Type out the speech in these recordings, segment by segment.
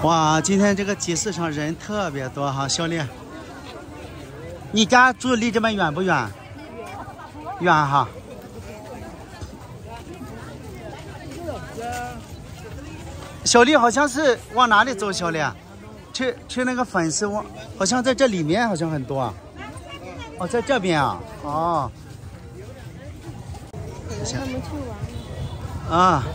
哇，今天这个集市上人特别多哈，小丽，你家住离这边远不远？远哈。小丽好像是往哪里走？小丽，去那个粉丝往，好像在这里面好像很多啊。哦，在这边啊。哦。 他们去玩了。 啊。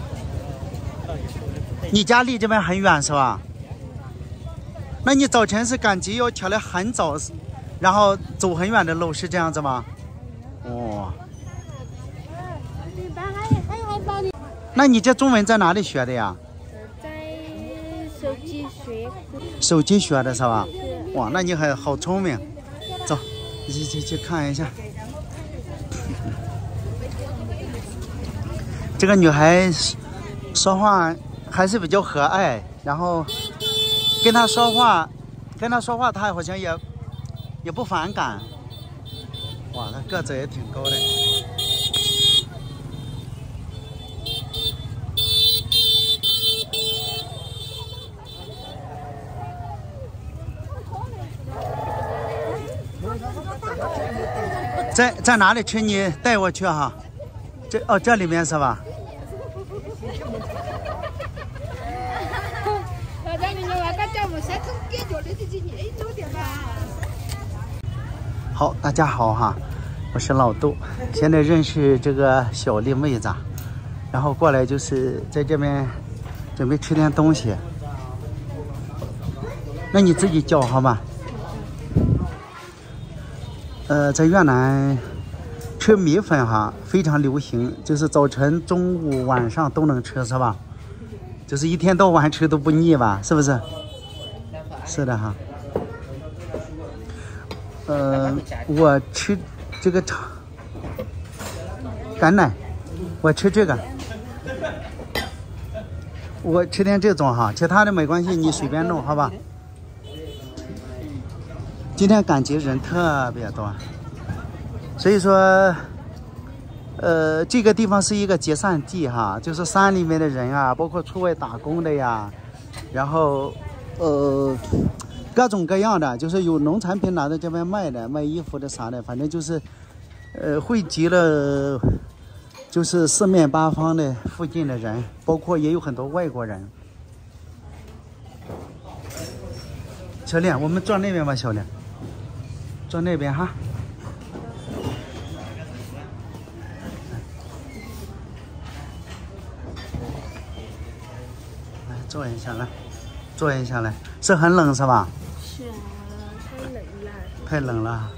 你家离这边很远是吧？那你早晨是赶集要起来很早，然后走很远的路，是这样子吗？哦。那你这中文在哪里学的呀？ 在手机学。 手机学的是吧？哇，那你还好聪明。走，去看一下。这个女孩说话还是比较和蔼，然后跟她说话，她好像也不反感。哇，她个子也挺高的。在哪里吃？你带我去哈。这里面是吧？好，大家好哈，我是老杜，现在认识这个小丽妹子，然后过来就是在这边准备吃点东西。那你自己叫好吗？在越南吃米粉哈非常流行，就是早晨、中午、晚上都能吃，是吧？就是一天到晚吃都不腻吧？是不是？是的哈。我吃这个橄榄，我吃这个，我吃点这种哈，其他的没关系，你随便弄好吧。今天赶集人特别多，所以说，这个地方是一个集散地哈，就是山里面的人啊，包括出外打工的呀，然后，各种各样的，就是有农产品拿到这边卖的，卖衣服的啥的，反正就是，汇集了，就是四面八方的附近的人，包括也有很多外国人。小丽，我们坐那边吧，小丽。坐那边哈，来坐一下来，坐一下来，是很冷是吧？ 是啊，太冷了。 太冷了。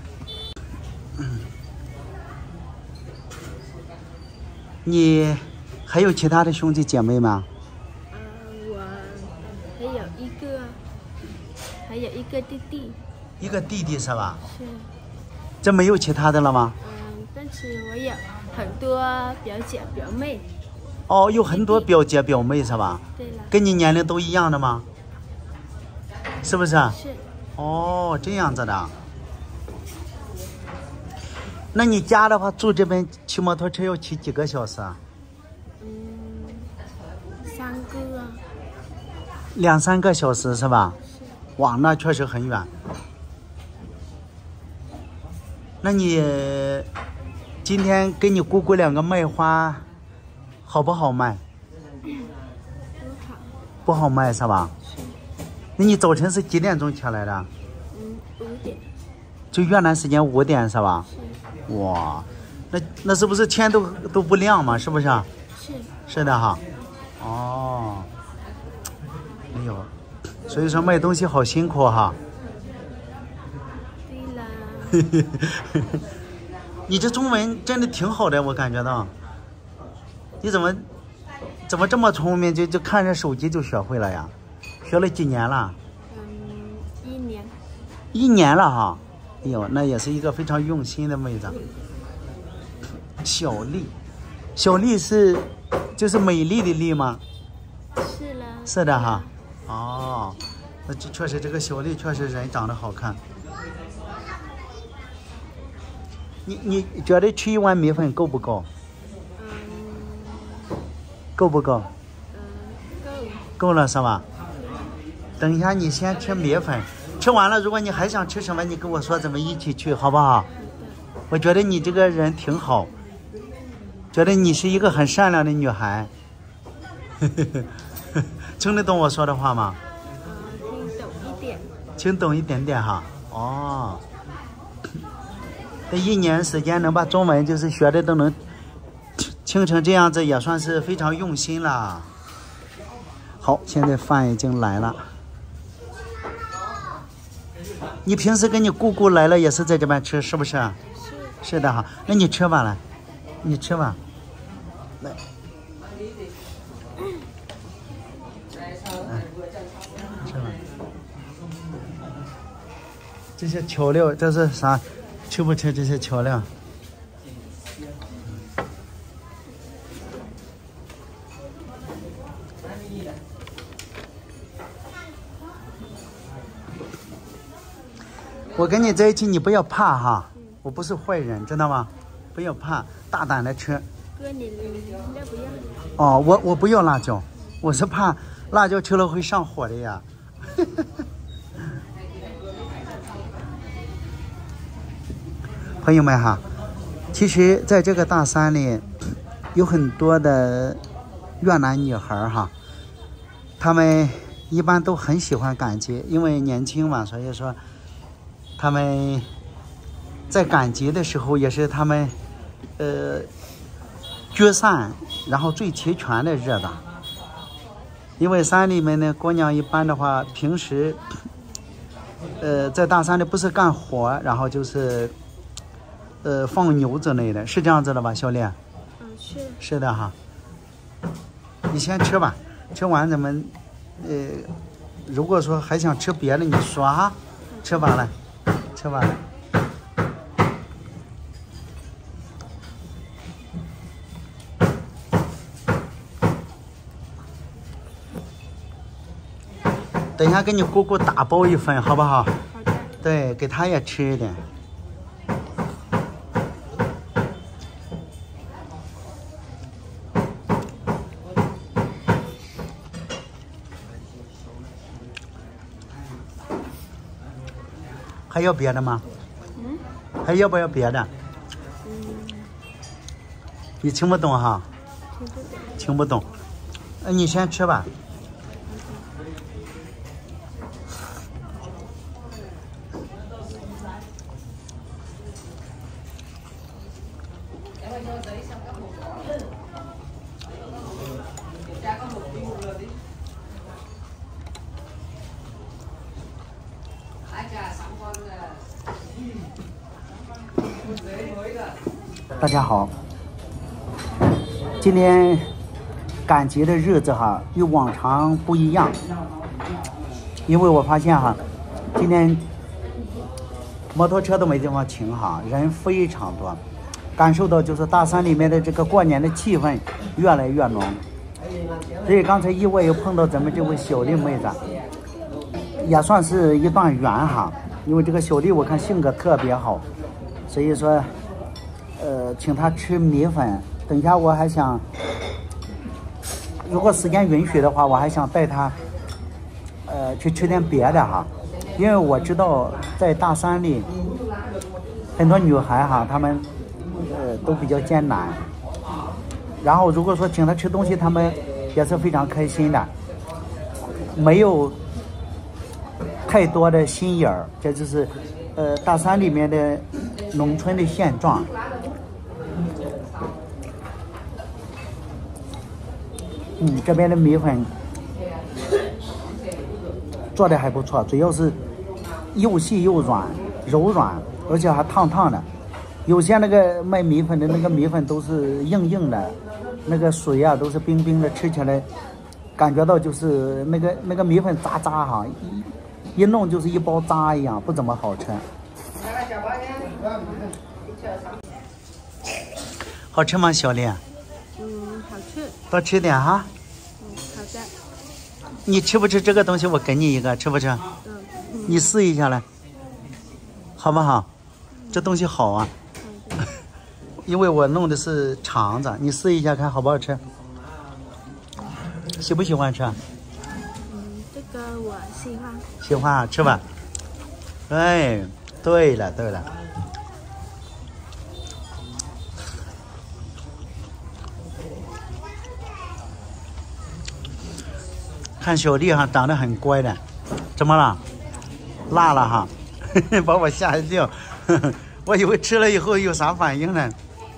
你还有其他的兄弟姐妹吗？ 我还有一个弟弟。 一个弟弟是吧？ 是。 这没有其他的了吗？ 但是我有很多表姐表妹。 哦，有很多表姐表妹是吧？ 对了。 跟你年龄都一样的吗？是不是？ 是。 哦，这样子的。那你家的话，住这边骑摩托车要骑几个小时啊 ？3个啊。 2、3个小时是吧？ 是。 哇，那确实很远。那你今天跟你姑姑2个卖花，好不好卖？ 不好。 不好卖是吧？ 是。 那你早晨是几点钟起来的 ？5点。 就越南时间5点是吧？ 是。 哇，那是不是天都不亮嘛？是不是？ 是。 是的哈。哦。哎呦，所以说卖东西好辛苦哈。你这中文真的挺好的，我感觉到。你怎么这么聪明，就看着手机就学会了呀？学了几年了 ？1年。 1年了哈。哎呦，那也是一个非常用心的妹子。小丽，小丽是就是美丽的丽吗？ 是了。 是的哈。哦，那这确实这个小丽确实人长得好看。你觉得吃1碗米粉够不够？够不够？ 够。 够了是吧？ 等一下你先吃米粉，吃完了如果你还想吃什么，你跟我说，咱们一起去，好不好？我觉得你这个人挺好，觉得你是一个很善良的女孩。听得懂我说的话吗？ 听懂一点。 听懂一点点哈。哦，这1年时间能把中文就是学的都能听成这样子，也算是非常用心了。好，现在饭已经来了。你平时跟你姑姑来了也是在这边吃，是不是？是的哈。那你吃吧，来，你吃吧，来。吃吧。这些调料这是啥？吃不吃这些调料？我跟你在一起，你不要怕哈，我不是坏人，知道吗？不要怕，大胆的吃。 哥，你要不要？ 哦，我不要辣椒，我是怕辣椒吃了会上火的呀。朋友们哈，其实在这个大山里，有很多的越南女孩哈，她们一般都很喜欢赶集，因为年轻嘛，所以说。他们在赶集的时候，也是他们聚散然后最齐全的日子。因为山里面的姑娘一般的话，平时在大山里不是干活，然后就是放牛之类的，是这样子的吧，小丽？ 是。 是的哈。你先吃吧，吃完咱们如果说还想吃别的，你说哈，吃完了。吃完了，等一下给你姑姑打包一份，好不好？ 好的。 对，给她也吃一点。还要别的吗？还要不要别的？你听不懂哈？听不懂。你先吃吧。大家好，今天赶集的日子哈，与往常不一样，因为我发现哈，今天摩托车都没地方停哈，人非常多，感受到就是大山里面的这个过年的气氛越来越浓。所以刚才意外又碰到咱们这位小丽妹子，也算是一段缘哈。因为这个小丽我看性格特别好，所以说请她吃米粉。等一下我还想，如果时间允许的话，我还想带她去吃点别的哈。因为我知道在大山里很多女孩哈，她们都比较艰难，然后如果说请她吃东西，她们也是非常开心的，没有太多的心眼儿。这就是大山里面的农村的现状。这边的米粉做的还不错，主要是又细又软，柔软，而且还烫烫的。有些那个卖米粉的那个米粉都是硬硬的，那个水啊都是冰冰的，吃起来感觉到就是那个米粉渣渣哈，一弄就是一包渣一样，不怎么好吃。好吃吗，小丽？ 好吃。 多吃点哈。 好的。 你吃不吃这个东西？我给你一个，吃不吃？你试一下来，好不好？这东西好啊。因为我弄的是肠子，你试一下看好不好吃？喜不喜欢吃？ 这个我喜欢。 喜欢啊，吃吧。哎，对了对了。看小丽哈，长得很乖的，怎么了？辣了哈，把我吓一跳，我以为吃了以后有啥反应呢。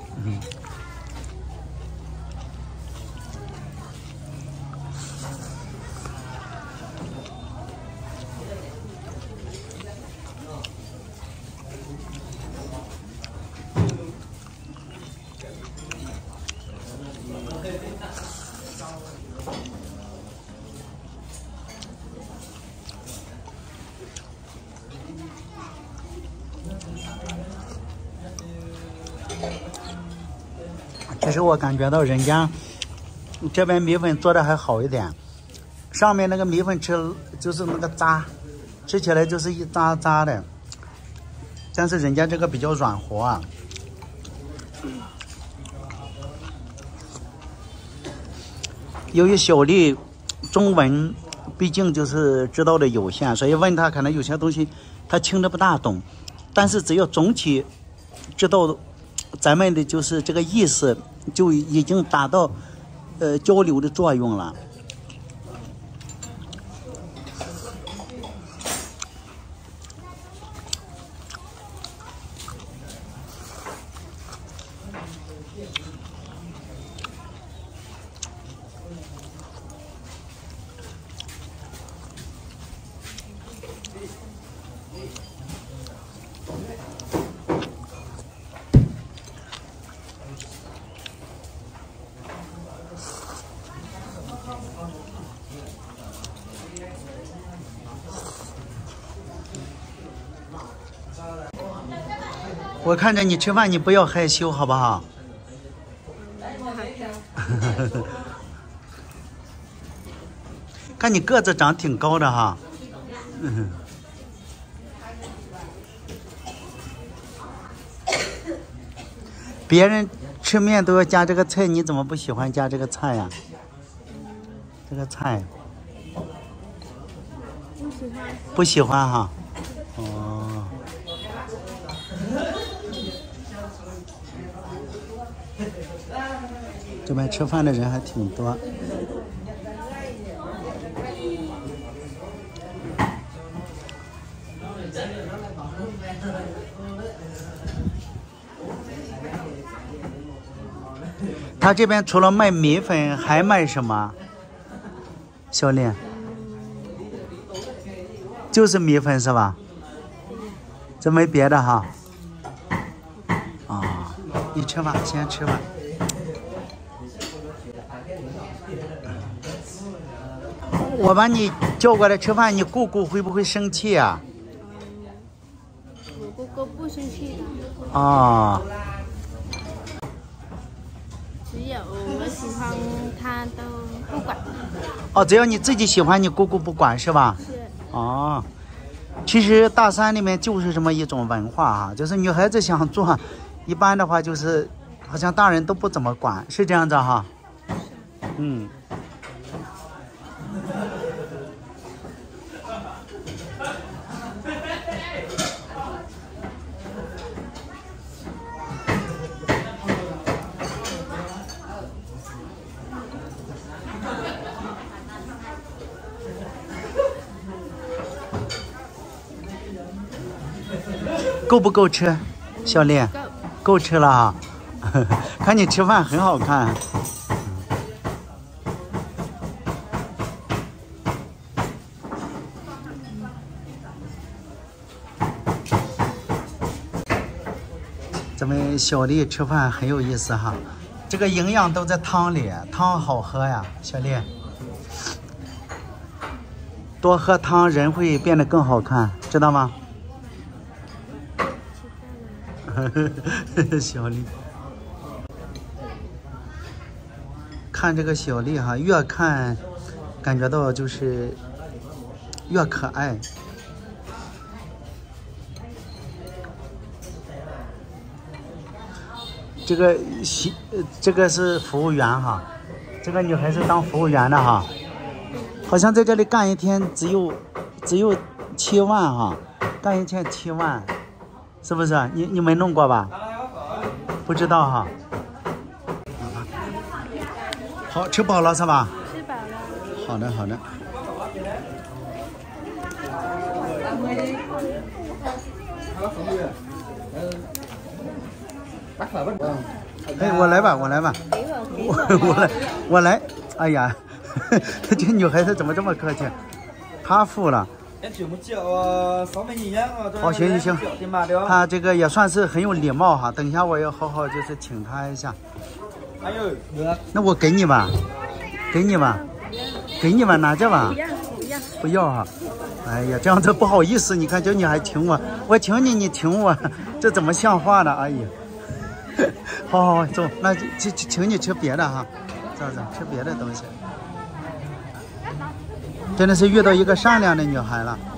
其实我感觉到人家这边米粉做的还好一点，上面那个米粉吃就是那个渣，吃起来就是一渣渣的，但是人家这个比较软和啊。由于小丽中文毕竟就是知道的有限，所以问他可能有些东西他听得不大懂，但是只要总体知道咱们的就是这个意思，就已经达到交流的作用了。我看着你吃饭，你不要害羞，好不好？看你个子长挺高的哈。别人吃面都要加这个菜，你怎么不喜欢加这个菜呀？这个菜不喜欢。 不喜欢哈？哦。这边吃饭的人还挺多。他这边除了卖米粉，还卖什么？小丽，就是米粉是吧？这没别的哈。啊，你吃吧，先吃吧。我把你叫过来吃饭，你姑姑会不会生气啊？ 我姑姑不生气的。 啊。 只有我喜欢，她都不管。 哦，只要你自己喜欢，你姑姑不管是吧？ 是。 哦，其实大山里面就是这么一种文化啊，就是女孩子想做，一般的话就是好像大人都不怎么管，是这样子哈。嗯。够不够吃，小丽？够吃了啊！看你吃饭很好看。咱们小丽吃饭很有意思哈，这个营养都在汤里，汤好喝呀，小丽。多喝汤，人会变得更好看，知道吗？小丽，看这个小丽哈，越看感觉到就是越可爱。这个是服务员哈，这个女孩子当服务员的哈。 好像在这里干一天只有7万哈，干一天7万，是不是？你没弄过吧？不知道哈。好，吃饱了是吧？ 吃饱了。 好的，好的。哎，我来吧，我来吧，我来。哎呀，这女孩子怎么这么客气？她付了。好，行行行，她这个也算是很有礼貌哈。等一下我要好好就是请她一下。那我给你吧，给你吧，给你吧，拿着吧。不要哈。哎呀，这样子不好意思，你看这女孩请我，我请你，你请我，这怎么像话呢？哎呀，好，走，那请你吃别的哈，这样子吃别的东西。真的是遇到一个善良的女孩了。